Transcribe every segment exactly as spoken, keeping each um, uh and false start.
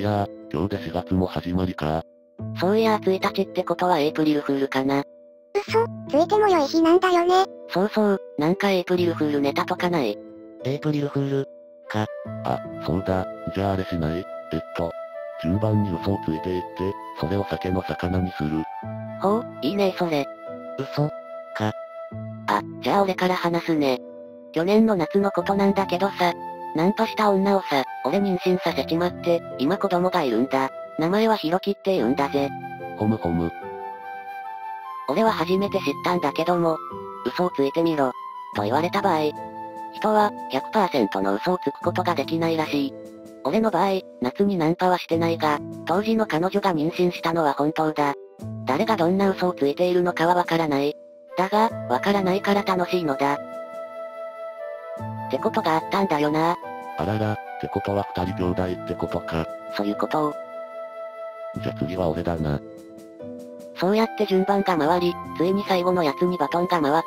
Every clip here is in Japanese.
やー、今日でしがつも始まりか。 そういやーついたちってことはエイプリルフールかな。 嘘、ついても良い日なんだよね。 そうそう、なんかエイプリルフールネタとかない？ エイプリルフールか。あ、そうだ、じゃああれしない？えっと、順番に嘘をついていって、それを酒の魚にする。 ほう、いいねそれ。 嘘か。 あ、じゃあ俺から話すね。去年の夏のことなんだけどさ、ナンパした女をさ、俺妊娠させちまって、今子供がいるんだ。名前はヒロキって言うんだぜ。 ほむほむ。 俺は初めて知ったんだけども、嘘をついてみろ、と言われた場合、人は ひゃくパーセント の嘘をつくことができないらしい。俺の場合、夏にナンパはしてないが、当時の彼女が妊娠したのは本当だ。誰がどんな嘘をついているのかはわからない。だが、わからないから楽しいのだ。ってことがあったんだよな。 あらら、ってことは二人兄弟ってことか。 そういうことを。 じゃあ次は俺だな。 そうやって順番が回り、ついに最後のやつにバトンが回った。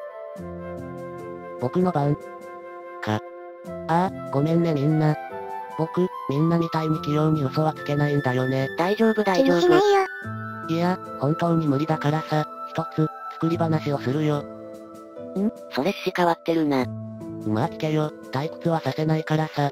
僕の番。か。ああ、ごめんねみんな。僕、みんなみたいに器用に嘘はつけないんだよね。 大丈夫大気丈夫。 にしないよ。 いや、本当に無理だからさ、一つ、作り話をするよ。 んそれし変わってるな。 まあ聞けよ、退屈はさせないからさ。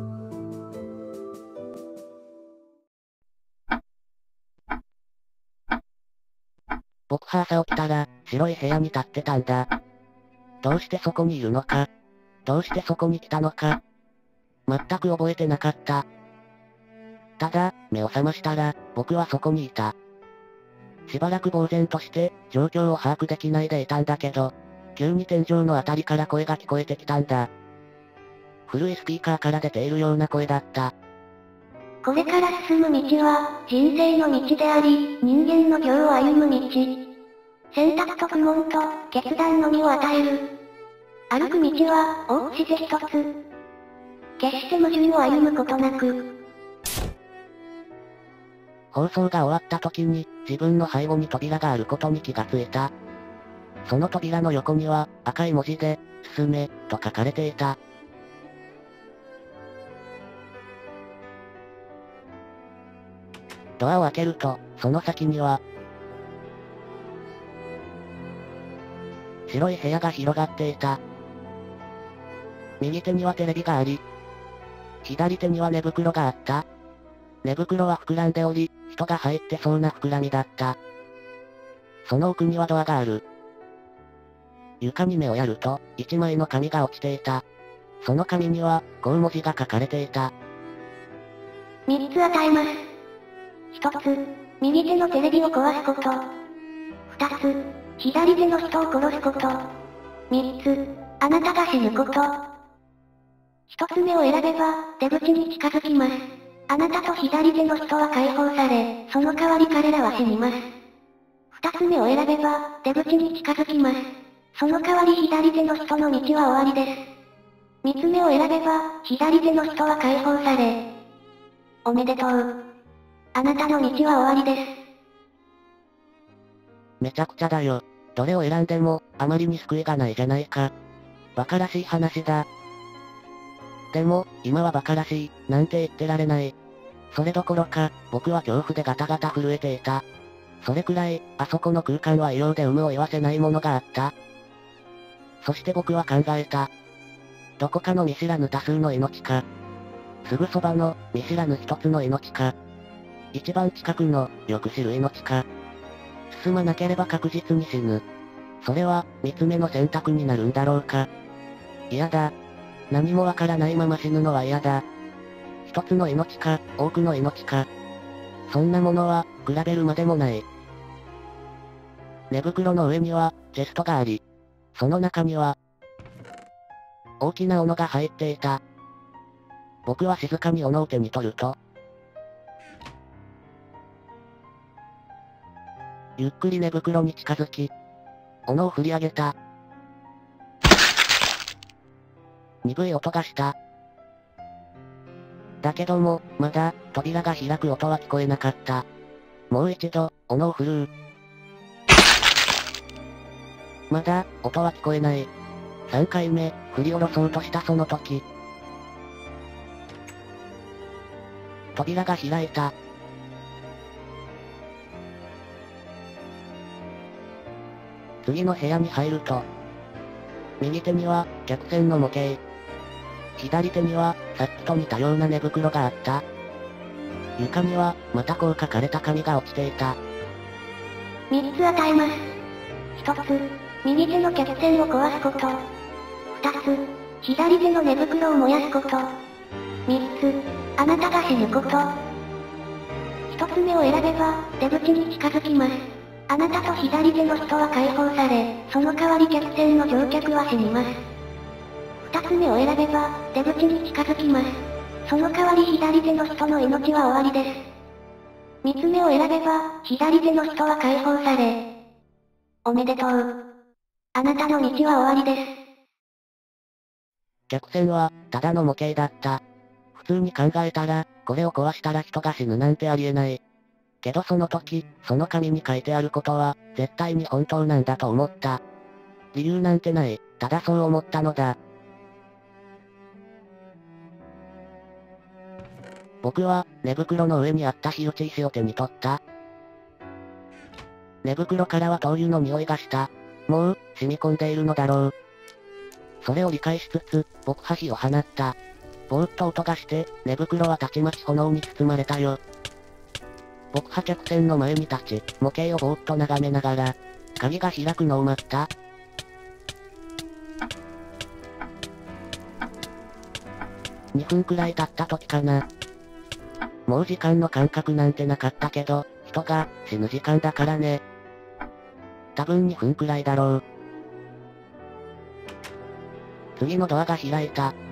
僕は朝起きたら、白い部屋に立ってたんだ。どうしてそこにいるのか。どうしてそこに来たのか。全く覚えてなかった。ただ、目を覚ましたら、僕はそこにいた。しばらく呆然として、状況を把握できないでいたんだけど、急に天井のあたりから声が聞こえてきたんだ。古いスピーカーから出ているような声だった。 これから進む道は、人生の道であり、人間の行を歩む道。選択と苦悶と、決断のみを与える。歩く道は、大口で一つ。決して矛盾を歩むことなく。 放送が終わった時に、自分の背後に扉があることに気がついた。その扉の横には、赤い文字で、進め、と書かれていた。ドアを開けると、その先には、白い部屋が広がっていた。右手にはテレビがあり、左手には寝袋があった。寝袋は膨らんでおり、人が入ってそうな膨らみだった。その奥にはドアがある。床に目をやると、一枚の紙が落ちていた。その紙には、こう文字が書かれていた。 三つ与えます。一つ、右手のテレビを壊すこと。二つ、左手の人を殺すこと。三つ、あなたが死ぬこと。一つ目を選べば、出口に近づきます。あなたと左手の人は解放され、その代わり彼らは死にます。二つ目を選べば、出口に近づきます。その代わり左手の人の道は終わりです。三つ目を選べば、左手の人は解放され。おめでとう。あなたの道は終わりです。 めちゃくちゃだよ。どれを選んでも、あまりに救いがないじゃないか。馬鹿らしい話だ。でも、今は馬鹿らしい、なんて言ってられない。それどころか、僕は恐怖でガタガタ震えていた。それくらい、あそこの空間は異様で有無を言わせないものがあった。そして僕は考えた。どこかの見知らぬ多数の命か。すぐそばの、見知らぬ一つの命か。一番近くの、よく知る命か。進まなければ確実に死ぬ。それは、三つ目の選択になるんだろうか。嫌だ。何もわからないまま死ぬのは嫌だ。一つの命か、多くの命か。そんなものは、比べるまでもない。寝袋の上には、チェストがあり、その中には、大きな斧が入っていた。僕は静かに斧を手に取ると、ゆっくり寝袋に近づき、斧を振り上げた。鈍い音がした。だけども、まだ、扉が開く音は聞こえなかった。もう一度、斧を振るう。まだ、音は聞こえない。三回目、振り下ろそうとしたその時。 扉が開いた。次の部屋に入ると、右手には、客船の模型。左手には、さっきと似たような寝袋があった。床には、またこう書かれた紙が落ちていた。 みっつ与えます。ひとつ、右手の客船を壊すこと。ふたつ、左手の寝袋を燃やすこと。みっつ、あなたが死ぬこと。ひとつめを選べば、出口に近づきます。あなたと左手の人は解放され、その代わり客船の乗客は死にます。二つ目を選べば、出口に近づきます。その代わり左手の人の命は終わりです。三つ目を選べば、左手の人は解放され。おめでとう。あなたの道は終わりです。 客船は、ただの模型だった。普通に考えたら、これを壊したら人が死ぬなんてありえない。けどその時、その紙に書いてあることは、絶対に本当なんだと思った。理由なんてない、ただそう思ったのだ。僕は、寝袋の上にあった火打ち石を手に取った。寝袋からは灯油の匂いがした。もう、染み込んでいるのだろう。それを理解しつつ、僕は火を放った。ぼーっと音がして、寝袋はたちまち炎に包まれたよ。僕は客船の前に立ち、模型をぼーっと眺めながら、鍵が開くのを待った。にふんくらい経った時かな。もう時間の感覚なんてなかったけど、人が死ぬ時間だからね。多分にふんくらいだろう。次のドアが開いた。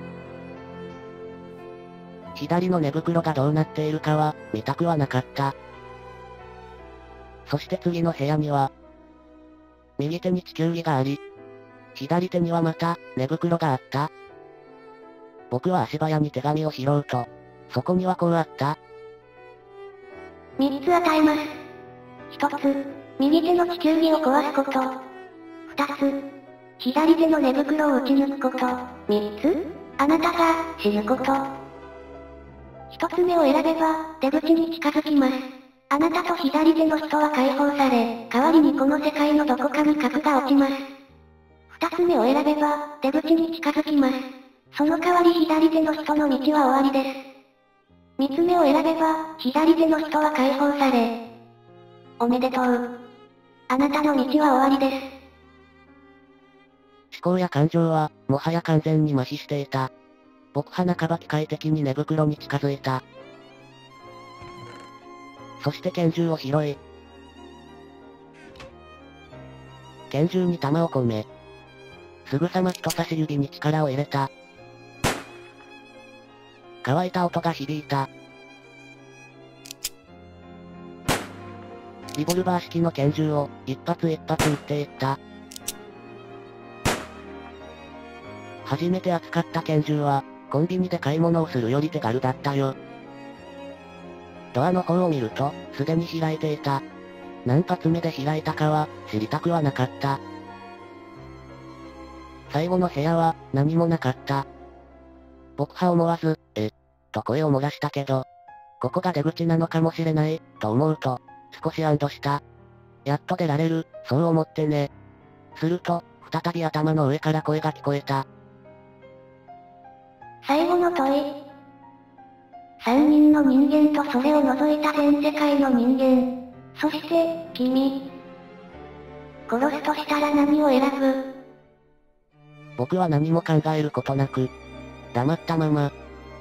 左の寝袋がどうなっているかは、見たくはなかった。そして次の部屋には、右手に地球儀があり、左手にはまた、寝袋があった。僕は足早に手紙を拾うと、そこにはこうあった。 みっつ与えます。ひとつ、右手の地球儀を壊すこと。ふたつ、左手の寝袋を撃ち抜くこと。みっつ、あなたが死ぬこと。ひとつめを選べば、出口に近づきます。あなたと左手の人は解放され、代わりにこの世界のどこかに核が落ちます。ふたつめを選べば、出口に近づきます。その代わり左手の人の道は終わりです。みっつめを選べば、左手の人は解放され。おめでとう。あなたの道は終わりです。 思考や感情は、もはや完全に麻痺していた。僕は半ば機械的に寝袋に近づいた。そして拳銃を拾い、拳銃に弾を込め、すぐさま人差し指に力を入れた。乾いた音が響いた。リボルバー式の拳銃を、一発一発撃っていった。初めて扱った拳銃は、コンビニで買い物をするより手軽だったよ。ドアの方を見ると、すでに開いていた。何発目で開いたかは、知りたくはなかった。最後の部屋は、何もなかった。僕は思わず、え、と声を漏らしたけど、ここが出口なのかもしれない、と思うと、少し安堵した。やっと出られる、そう思ってね。すると、再び頭の上から声が聞こえた。 最後の問い。三人の人間とそれを除いた全世界の人間。そして、君。殺すとしたら何を選ぶ？ 僕は何も考えることなく、黙ったまま。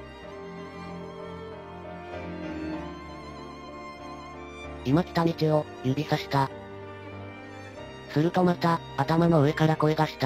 今来た道を、指さした。するとまた、頭の上から声がした。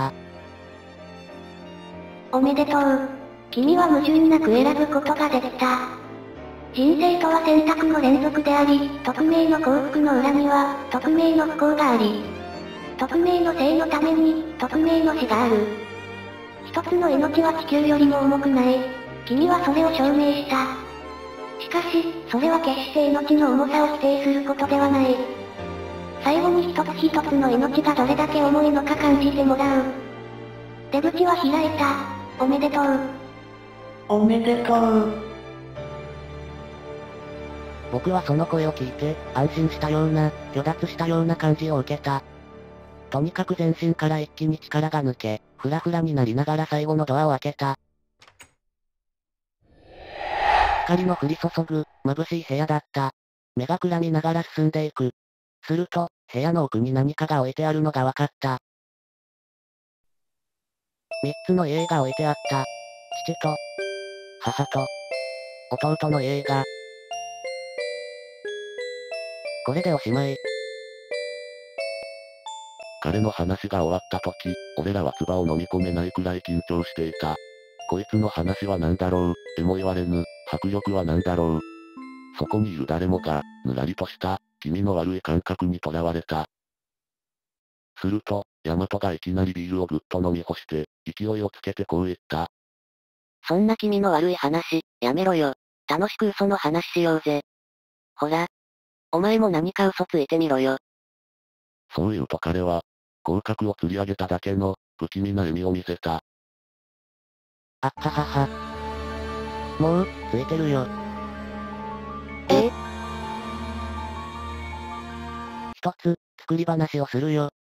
おめでとう。君は矛盾なく選ぶことができた。人生とは選択の連続であり、匿名の幸福の裏には、匿名の不幸があり、匿名の生のために、匿名の死がある。一つの命は地球よりも重くない。君はそれを証明した。しかし、それは決して命の重さを否定することではない。最後に一つ一つの命がどれだけ重いのか感じてもらう。出口は開いた。おめでとう。 おめでとう。 僕はその声を聞いて、安心したような、虚脱したような感じを受けた。とにかく全身から一気に力が抜け、ふらふらになりながら最後のドアを開けた。光の降り注ぐ、眩しい部屋だった。目がくらみながら進んでいく。すると、部屋の奥に何かが置いてあるのが分かった。三つの遺影が置いてあった。父と、母と、弟の遺影が。これでおしまい。 彼の話が終わった時、俺らは唾を飲み込めないくらい緊張していた。こいつの話は何だろう、えも言われぬ、迫力は何だろう。そこにいる誰もが、ぬらりとした、気味の悪い感覚にとらわれた。すると、ヤマトがいきなりビールをぐっと飲み干して、勢いをつけてこう言った。 そんな気味の悪い話、やめろよ。楽しく嘘の話しようぜ。ほら。お前も何か嘘ついてみろよ。 そう言うと彼は、口角を吊り上げただけの、不気味な笑みを見せた。 あっははは。もう、ついてるよ。 ええ一つ、作り話をするよ。